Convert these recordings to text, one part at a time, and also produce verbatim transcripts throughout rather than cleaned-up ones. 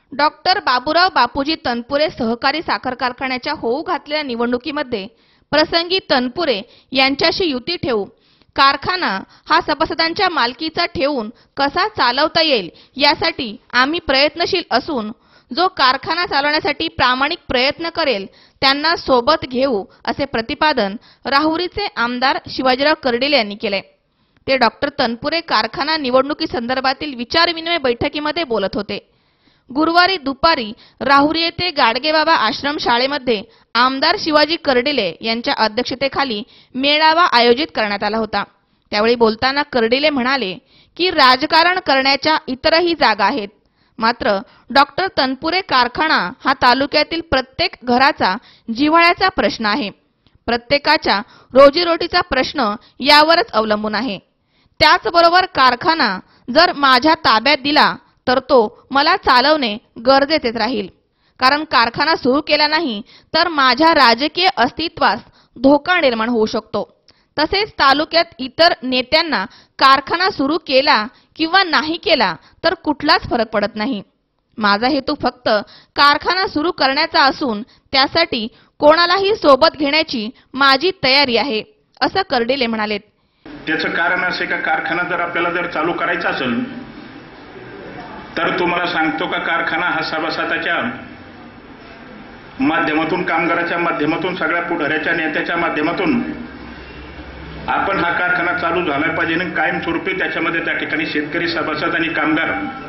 Doctor Baburao Bapuji Tanpure सहकारी साखर कारखान्याच्या होऊ घातलेल्या निवडणुकीमध्ये प्रसंगी तनपुरे यांच्याशी युती ठेवू कारखाना हा सभासदांच्या मालकीचा ठेवून कसा चालवता येईल यासाठी आम्ही प्रयत्नशील असून जो कारखाना चालवण्यासाठी प्रामाणिक प्रयत्न करेल त्यांना सोबत घेऊ असे प्रतिपादन राहुरीचे आमदार शिवाजीराव कर्डिले यांनी केले। ते डॉक्टर तनपुरे कारखाना निवडणुकी संदर्भातील विचारविनिमय बैठकीमध्ये बोलत होते। गुरुवारी दुपारी राहुरी येथे गाडगेबाबा आश्रम शाळेमध्ये आमदार शिवाजी कर्डिले यांच्या अध्यक्षतेखाली मेळावा आयोजित करण्यात आला होता। त्यावेळी बोलताना कर्डिले म्हणाले की राजकारण करण्याच्या इतरही जागा आहेत, मात्र डॉक्टर तनपुरे कारखाना हा तालुक्यातील प्रत्येक घराचा जिव्हाळ्याचा प्रश्न आहे। प्रत्येकाच्या रोजीरोटीचा प्रश्न यावरच अवलंबून आहे। त्याचबरोबर कारखाना जर माझ्या ताब्यात दिला तर तो मला चालवणे गरजेचेच राहील, कारण कारखाना सुरू केला नाही तर माझ्या राजकीय अस्तित्वास धोका निर्माण होऊ शकतो। तसेच तालुक्यात इतर नेत्यांना कारखाना सुरू केला किंवा नाही केला तर कुठलाच फरक पडत नाही। माझा हेतू फक्त कारखाना सुरू करण्याचा असून त्यासाठी कोणालाही सोबत घेण्याची माझी तयारी आहे, असं कर्डिले म्हणाले। त्याचं कारण असे का कारखाना जर आपल्याला जर चालू करायचा असेल तर तुम्हाला सांगतो का कारखाना हा सभासदाच्या माध्यमातून, कामगाराच्या माध्यमातून, सगळ्या पुढाऱ्याच्या नेत्याच्या माध्यमातून आपण हा कारखाना चालू झाला पाहिजे आणि कायमस्वरूपी त्याच्यामध्ये त्या ठिकाणी शेतकरी, सभासद आणि कामगार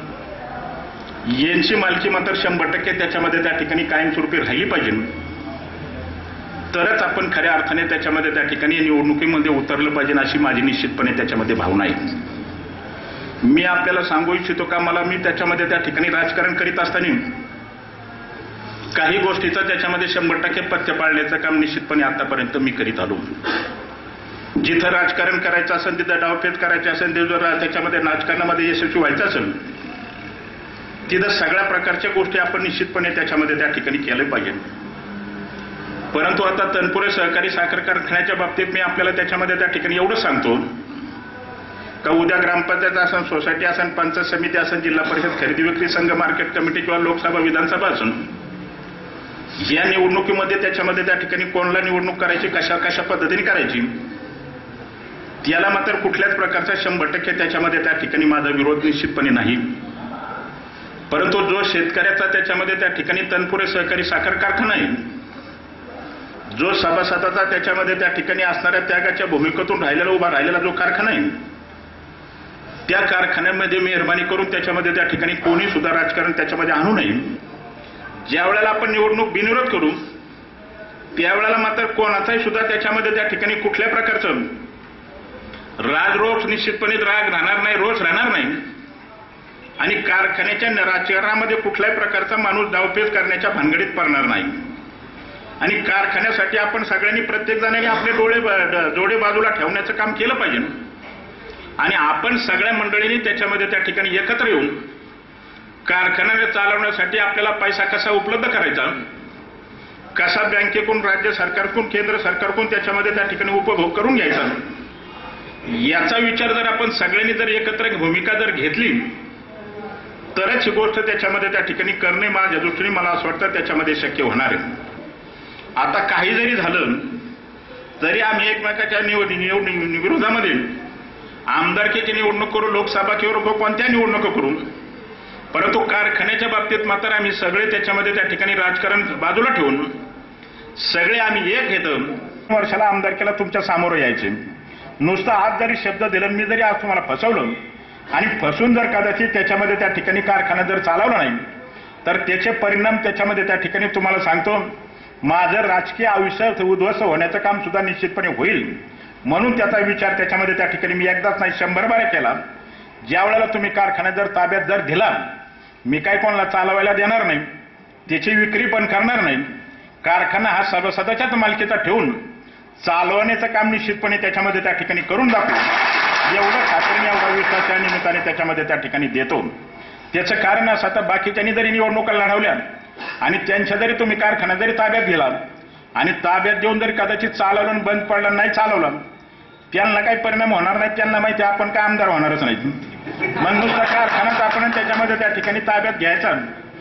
यांची मालकी मात्र शंभर टक्के त्याच्यामध्ये त्या ठिकाणी कायमस्वरूपी राहिली पाहिजे, तरच आपण खऱ्या अर्थाने त्याच्यामध्ये त्या ठिकाणी निवडणुकीमध्ये उतरलं पाहिजे अशी माझी निश्चितपणे त्याच्यामध्ये भावना आहे। मी आपल्याला सांगू इच्छितो का मला मी त्याच्यामध्ये त्या ठिकाणी राजकारण करीत असताना काही गोष्टीचा त्याच्यामध्ये शंभर टक्के पथ्य पाळण्याचं काम निश्चितपणे आतापर्यंत मी करीत आलो। जिथं राजकारण करायचं असेल, तिथं डावपेच करायचे असेल, तिथं त्याच्यामध्ये राजकारणामध्ये यशस्वी व्हायचं असेल, तिथं सगळ्या प्रकारच्या गोष्टी आपण निश्चितपणे त्याच्यामध्ये त्या ठिकाणी केल्या पाहिजे। परंतु आता तनपुरे सहकारी साखर कारखान्याच्या बाबतीत मी आपल्याला त्याच्यामध्ये त्या ठिकाणी एवढंच सांगतो का उद्या ग्रामपंचायत असेल, सोसायटी असेल, पंचायत समिती असेल, जिल्हा परिषद खरेदी विक्री संघ, मार्केट कमिटी किंवा लोकसभा, विधानसभा असेल, या निवडणुकीमध्ये त्याच्यामध्ये त्या ठिकाणी कोणाला निवडणूक करायची, कशा कशा पद्धतीने करायची, याला मात्र कुठल्याच प्रकारचा शंभर टक्के त्याच्यामध्ये त्या ठिकाणी माझा विरोध निश्चितपणे नाही। परंतु जो शेतकऱ्याचा त्याच्यामध्ये त्या ठिकाणी तनपुरे सहकारी साखर कारखाना आहे, जो सभासदाचा त्याच्यामध्ये त्या ठिकाणी असणाऱ्या त्यागाच्या भूमिकेतून राहिलेला उभा राहिलेला जो कारखाना आहे, त्या कारखान्यामध्ये मेहरबानी करून त्याच्यामध्ये त्या ठिकाणी कोणी सुद्धा राजकारण त्याच्यामध्ये आणू नये। ज्या वेळेला आपण निवडणूक बिनविरोध करू त्यावेळेला मात्र कोणाचाही सुद्धा त्याच्यामध्ये त्या ठिकाणी कुठल्या प्रकारचं राजरोष निश्चितपणे राग राहणार नाही, रोष राहणार नाही आणि कारखान्याच्या राजकारणामध्ये कुठल्याही प्रकारचा माणूस डावपेच करण्याच्या भानगडीत पडणार नाही आणि कारखान्यासाठी आपण सगळ्यांनी प्रत्येक जणांनी आपले डोळे जोडे बाजूला ठेवण्याचं काम केलं पाहिजे आणि आपण सगळ्या मंडळींनी त्याच्यामध्ये त्या ठिकाणी एकत्र येऊन कारखाना चालवण्यासाठी आपल्याला पैसा कसा उपलब्ध करायचा, कसा बँकेकडून, राज्य सरकारकडून, केंद्र सरकारकडून त्याच्यामध्ये त्या ठिकाणी उपभोग करून घ्यायचा, याचा विचार जर आपण सगळ्यांनी जर एकत्र भूमिका जर घेतली तरच ही गोष्ट त्याच्यामध्ये त्या ठिकाणी करणे माझ्या दृष्टीने मला असं वाटतं त्याच्यामध्ये शक्य होणार आहे। आता काही जरी झालं तरी आम्ही एकमेकाच्या निवड विरोधामध्ये आमदारकीची निवडणूक करू, लोकसभा किंवा कोणत्या निवडणूक करू, परंतु कारखान्याच्या बाबतीत मात्र आम्ही सगळे त्याच्यामध्ये त्या ठिकाणी राजकारण बाजूला ठेवून सगळे आम्ही एक घेतो वर्षाला आमदारकीला तुमच्या समोर यायचे। नुसतं आज जरी शब्द दिला, मी जरी आज तुम्हाला फसवलं आणि फसून जर कदाचित त्याच्यामध्ये त्या ठिकाणी कारखाना जर चालवला नाही तर त्याचे परिणाम त्याच्यामध्ये त्या ठिकाणी तुम्हाला सांगतो माझं राजकीय आयुष्य उद्ध्वस्त होण्याचं काम सुद्धा निश्चितपणे होईल। म्हणून त्याचा विचार त्याच्यामध्ये त्या ठिकाणी मी एकदाच नाही शंभर बारा केला। ज्या वेळेला तुम्ही कारखाना जर ताब्यात जर दिला, मी काय कोणाला चालवायला देणार नाही, त्याची विक्री पण करणार नाही, कारखाना हा सभासदाच्याच मालकीचा ठेवून चालवण्याचं काम निश्चितपणे त्याच्यामध्ये त्या ठिकाणी करून दाखवू, एवढं खात्रीने एवढा विश्वासाच्या निमित्ताने त्याच्यामध्ये त्या ठिकाणी देतो। त्याचं कारण असं आता बाकीच्यांनी जरी निवडणुका लढवल्या आणि त्यांच्या जरी तुम्ही कारखाना जरी ताब्यात दिला आणि ताब्यात देऊन जरी कदाचित चालवलं, बंद पडलं, नाही चालवलं, त्यांना काही परिणाम होणार नाही, त्यांना माहिती आपण काय आमदार होणारच नाही। मग नुसता कारखानाच आपण त्याच्यामध्ये त्या ठिकाणी ताब्यात घ्यायचा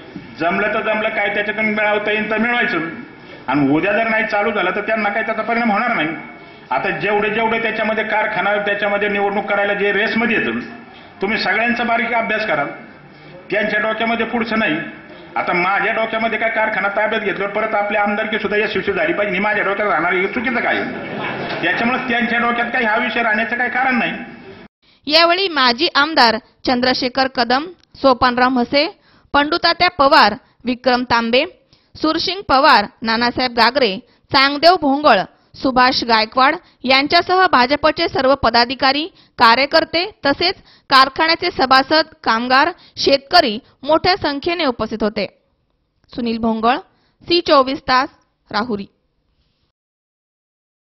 जमलं तर जमलं, काय त्याच्यातून मिळवता येईल तर मिळवायचं, आणि उद्या जर नाही चालू झालं तर त्यांना काही त्याचा परिणाम होणार नाही. आता जेवढे जेवढे त्याच्यामध्ये कारखाना त्याच्यामध्ये निवडणूक करायला जे रेसमध्ये येतं, तुम्ही सगळ्यांचा बारीक अभ्यास करा. त्यांच्या डोक्यामध्ये पुढचं नाही. आता माझ्या डोक्यामध्ये काय कारखाना ताब्यात घेतल्यावर परत आपली आमदारकी सुद्धा यशस्वी झाली पाहिजे, माझ्या डोक्यात राहणार हे चुकीचं काय. त्याच्यामुळे त्यांच्या डोक्यात काही हा विषय राहण्याचं काही कारण नाही. यावेळी माजी आमदार चंद्रशेखर कदम, सोपानराव म्हसे, पंडुतात्या पवार, विक्रम तांबे, सुरसिंग पवार, नानासाहेब गागरे, चांगदेव भोंगळ, सुभाष गायकवाड यांच्यासह भाजपचे सर्व पदाधिकारी, कार्यकर्ते तसेच कारखान्याचे सभासद, कामगार, शेतकरी मोठ्या संख्येने उपस्थित होते. सुनील भोंगळ, सी चोवीस तास, राहुरी.